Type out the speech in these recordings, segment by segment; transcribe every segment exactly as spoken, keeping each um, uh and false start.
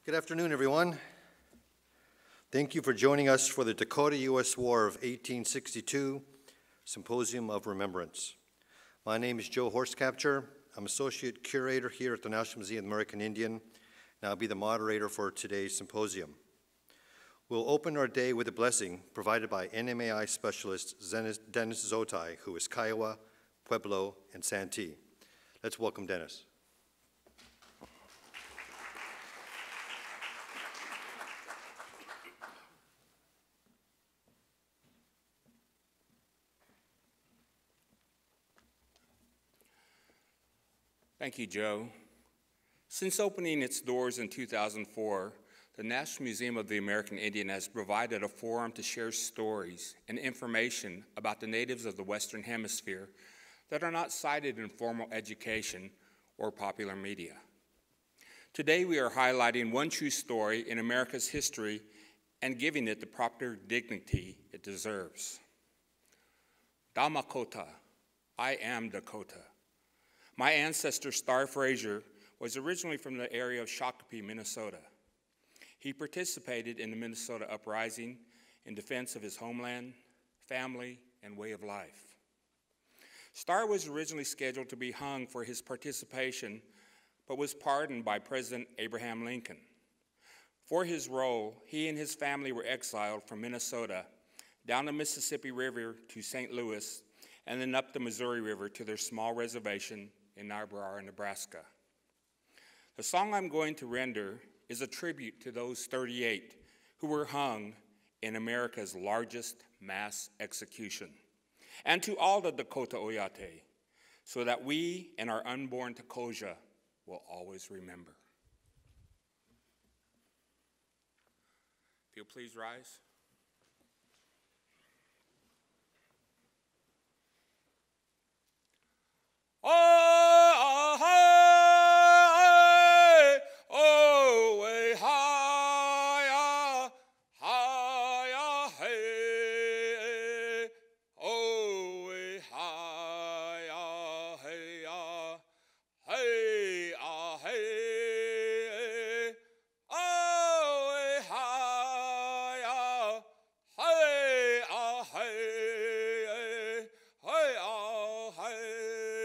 Good afternoon, everyone. Thank you for joining us for the Dakota U S War of eighteen sixty-two Symposium of Remembrance. My name is Joe Horscapture. I'm Associate Curator here at the National Museum of the American Indian, and I'll be the moderator for today's symposium. We'll open our day with a blessing provided by N M A I specialist Dennis Zotigh, who is Kiowa, Pueblo, and Santee. Let's welcome Dennis. Thank you, Joe. Since opening its doors in two thousand four, the National Museum of the American Indian has provided a forum to share stories and information about the natives of the Western Hemisphere that are not cited in formal education or popular media. Today, we are highlighting one true story in America's history and giving it the proper dignity it deserves. Damakota, I am Dakota. My ancestor, Star Frazier, was originally from the area of Shakopee, Minnesota. He participated in the Minnesota Uprising in defense of his homeland, family, and way of life. Star was originally scheduled to be hung for his participation, but was pardoned by President Abraham Lincoln. For his role, he and his family were exiled from Minnesota down the Mississippi River to Saint Louis, and then up the Missouri River to their small reservation in Niobrara, Nebraska. The song I'm going to render is a tribute to those thirty-eight who were hung in America's largest mass execution, and to all the Dakota Oyate, so that we and our unborn Takoja will always remember. If you'll please rise. Oh, hi, oh, way, hi, hi, hey, oh, way, hi, hey, hey, hey, oh, way, hi, hey, hey, hey, oh, hey.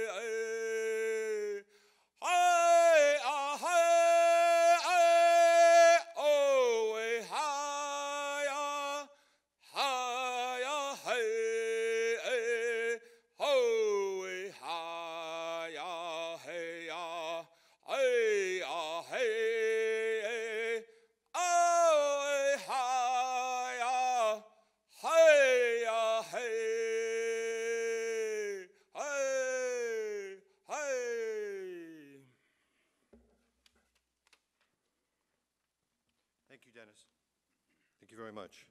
Thank you, Dennis. Thank you very much.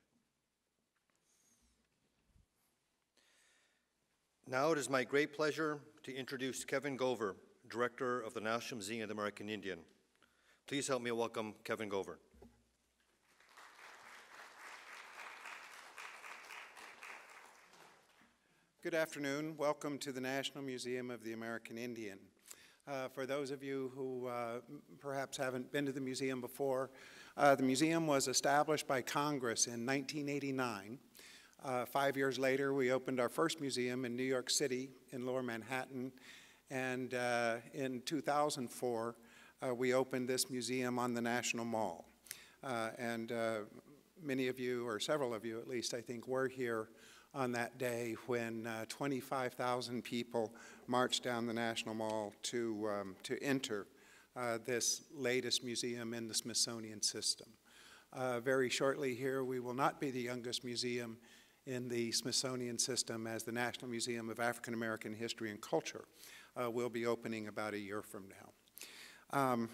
Now it is my great pleasure to introduce Kevin Gover, Director of the National Museum of the American Indian. Please help me welcome Kevin Gover. Good afternoon. Welcome to the National Museum of the American Indian. Uh, for those of you who uh, perhaps haven't been to the museum before, uh, the museum was established by Congress in nineteen eighty-nine. Uh, five years later, we opened our first museum in New York City in Lower Manhattan, and uh, in two thousand four, uh, we opened this museum on the National Mall. Uh, and uh, many of you, or several of you at least, I think, were here on that day when uh, twenty-five thousand people marched down the National Mall to, um, to enter uh, this latest museum in the Smithsonian system. Uh, very shortly here, we will not be the youngest museum in the Smithsonian system, as the National Museum of African American History and Culture uh, will be opening about a year from now. Um,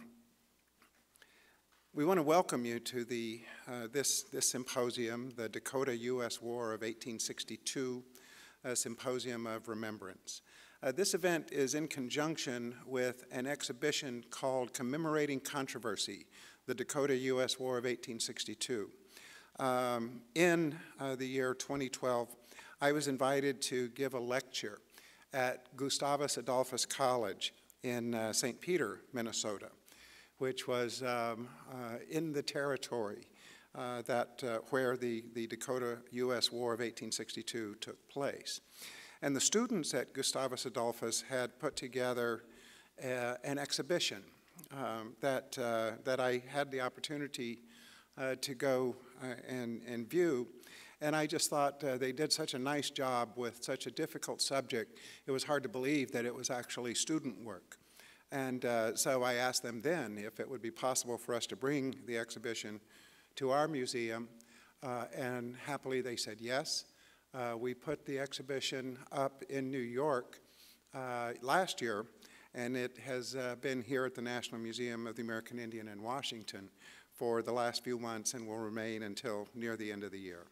We want to welcome you to the, uh, this, this symposium, the Dakota U S War of eighteen sixty-two, uh, Symposium of Remembrance. Uh, this event is in conjunction with an exhibition called Commemorating Controversy, the Dakota U S War of eighteen sixty-two. Um, in uh, the year twenty twelve, I was invited to give a lecture at Gustavus Adolphus College in uh, Saint Peter, Minnesota, which was um, uh, in the territory uh, that, uh, where the, the Dakota U S War of eighteen sixty-two took place. And the students at Gustavus Adolphus had put together uh, an exhibition um, that, uh, that I had the opportunity uh, to go uh, and, and view. And I just thought uh, they did such a nice job with such a difficult subject, it was hard to believe that it was actually student work. And uh, so I asked them then if it would be possible for us to bring the exhibition to our museum, uh, and happily they said yes. Uh, we put the exhibition up in New York uh, last year, and it has uh, been here at the National Museum of the American Indian in Washington for the last few months and will remain until near the end of the year.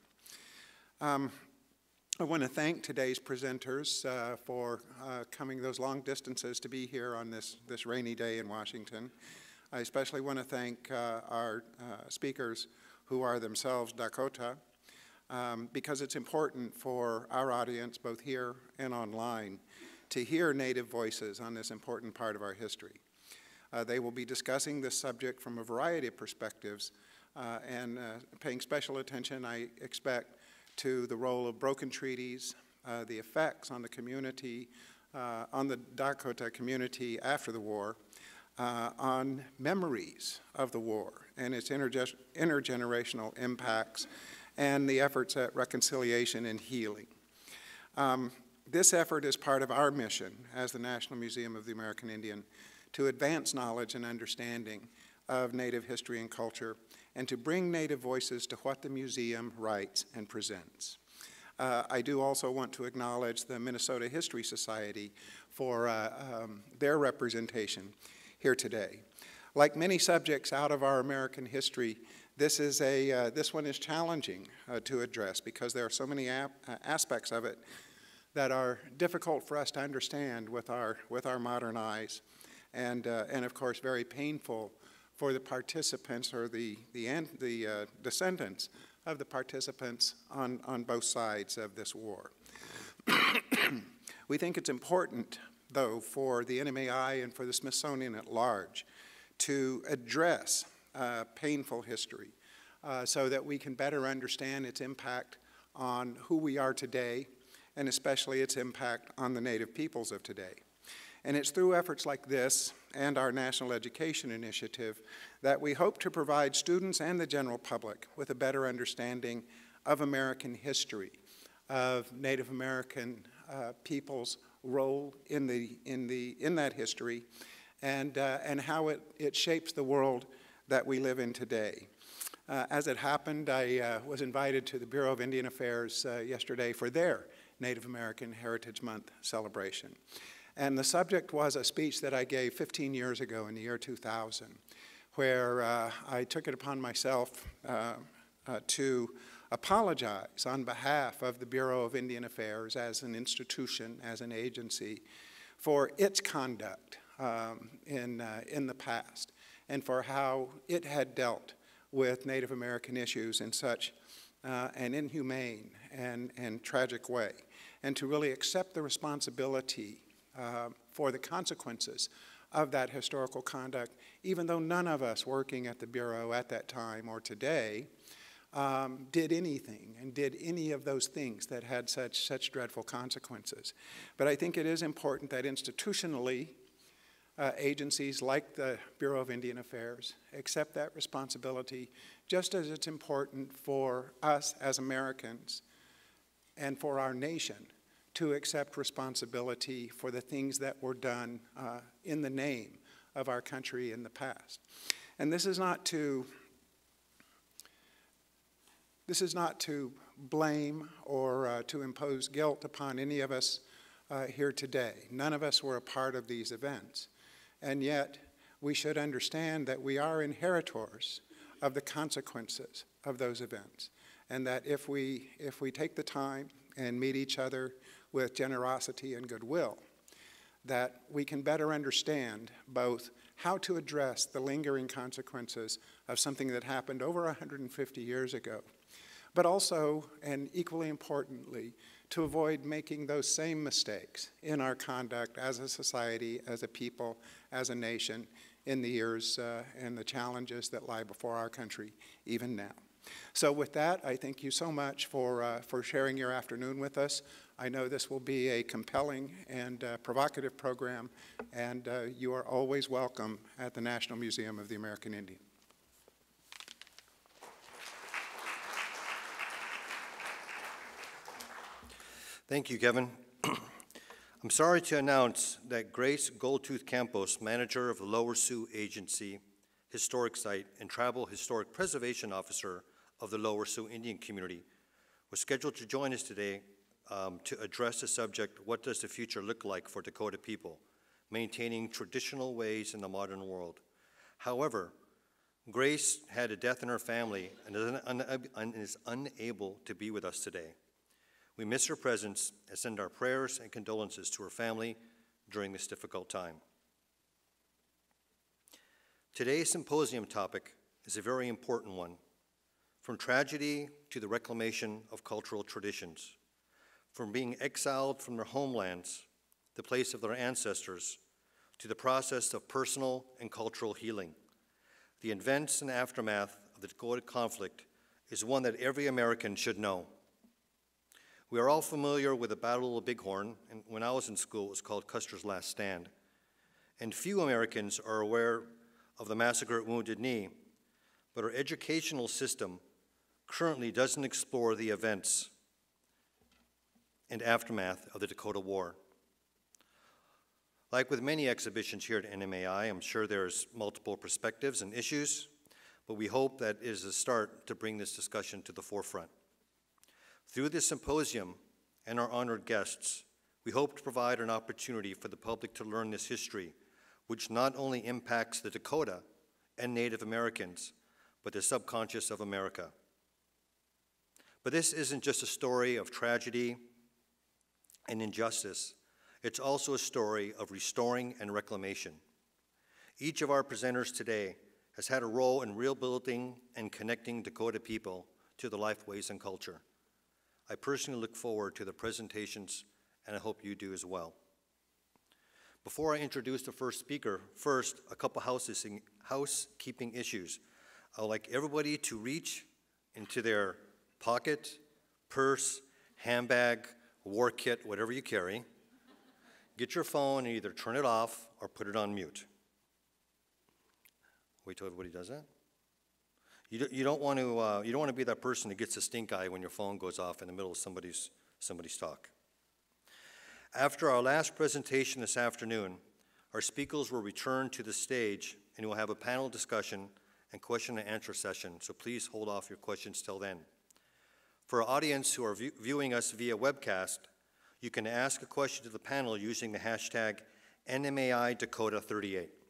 Um, I want to thank today's presenters uh, for uh, coming those long distances to be here on this, this rainy day in Washington. I especially want to thank uh, our uh, speakers who are themselves Dakota, um, because it's important for our audience, both here and online, to hear Native voices on this important part of our history. Uh, they will be discussing this subject from a variety of perspectives uh, and uh, paying special attention, I expect, to the role of broken treaties, uh, the effects on the community, uh, on the Dakota community after the war, uh, on memories of the war and its interge intergenerational impacts, and the efforts at reconciliation and healing. Um, this effort is part of our mission as the National Museum of the American Indian to advance knowledge and understanding of Native history and culture, and to bring Native voices to what the museum writes and presents. Uh, I do also want to acknowledge the Minnesota History Society for uh, um, their representation here today. Like many subjects out of our American history, this, is a, uh, this one is challenging uh, to address because there are so many ap uh, aspects of it that are difficult for us to understand with our, with our modern eyes, and, uh, and of course very painful for the participants or the, the, the uh, descendants of the participants on, on both sides of this war. We think it's important, though, for the N M A I and for the Smithsonian at large to address uh, painful history uh, so that we can better understand its impact on who we are today, and especially its impact on the Native peoples of today. And it's through efforts like this and our National Education Initiative that we hope to provide students and the general public with a better understanding of American history, of Native American uh, people's role in, the, in, the, in that history, and, uh, and how it, it shapes the world that we live in today. Uh, as it happened, I uh, was invited to the Bureau of Indian Affairs uh, yesterday for their Native American Heritage Month celebration. And the subject was a speech that I gave fifteen years ago in the year two thousand, where uh, I took it upon myself uh, uh, to apologize on behalf of the Bureau of Indian Affairs as an institution, as an agency, for its conduct um, in, uh, in the past, and for how it had dealt with Native American issues in such uh, an inhumane and, and tragic way, and to really accept the responsibility Uh, for the consequences of that historical conduct, even though none of us working at the Bureau at that time or today um, did anything and did any of those things that had such, such dreadful consequences. But I think it is important that institutionally uh, agencies like the Bureau of Indian Affairs accept that responsibility, just as it's important for us as Americans and for our nation to accept responsibility for the things that were done uh, in the name of our country in the past. And this is not to, this is not to blame or uh, to impose guilt upon any of us uh, here today. None of us were a part of these events. And yet, we should understand that we are inheritors of the consequences of those events. And that if we, if we take the time and meet each other with generosity and goodwill, that we can better understand both how to address the lingering consequences of something that happened over one hundred fifty years ago, but also, and equally importantly, to avoid making those same mistakes in our conduct as a society, as a people, as a nation in the years uh, and the challenges that lie before our country even now. So with that, I thank you so much for, uh, for sharing your afternoon with us. I know this will be a compelling and uh, provocative program, and uh, you are always welcome at the National Museum of the American Indian. Thank you, Kevin. I'm sorry to announce that Grace Goldtooth Campos, manager of the Lower Sioux Agency, Historic Site, and Tribal Historic Preservation Officer of the Lower Sioux Indian Community, was scheduled to join us today um, to address the subject, what does the future look like for Dakota people, maintaining traditional ways in the modern world. However, Grace had a death in her family and is, un un is unable to be with us today. We miss her presence and send our prayers and condolences to her family during this difficult time. Today's symposium topic is a very important one. From tragedy to the reclamation of cultural traditions, from being exiled from their homelands, the place of their ancestors, to the process of personal and cultural healing. The events and aftermath of the Dakota conflict is one that every American should know. We are all familiar with the Battle of Bighorn, and when I was in school, it was called Custer's Last Stand. And few Americans are aware of the massacre at Wounded Knee, but our educational system currently doesn't explore the events and aftermath of the Dakota War. Like with many exhibitions here at N M A I, I'm sure there's multiple perspectives and issues, but we hope that is a start to bring this discussion to the forefront. Through this symposium and our honored guests, we hope to provide an opportunity for the public to learn this history, which not only impacts the Dakota and Native Americans, but the subconscious of America. But this isn't just a story of tragedy and injustice. It's also a story of restoring and reclamation. Each of our presenters today has had a role in rebuilding and connecting Dakota people to the life, ways, and culture. I personally look forward to the presentations, and I hope you do as well. Before I introduce the first speaker, first, a couple housekeeping issues. I would like everybody to reach into their pocket, purse, handbag, war kit, whatever you carry. Get your phone and either turn it off or put it on mute. Wait till everybody does that. You don't, you don't want to. Uh, you don't want to be that person who gets a stink eye when your phone goes off in the middle of somebody's somebody's talk. After our last presentation this afternoon, our speakers will return to the stage and we'll have a panel discussion and question and answer session. So please hold off your questions till then. For our audience who are view viewing us via webcast, you can ask a question to the panel using the hashtag N M A I Dakota thirty-eight.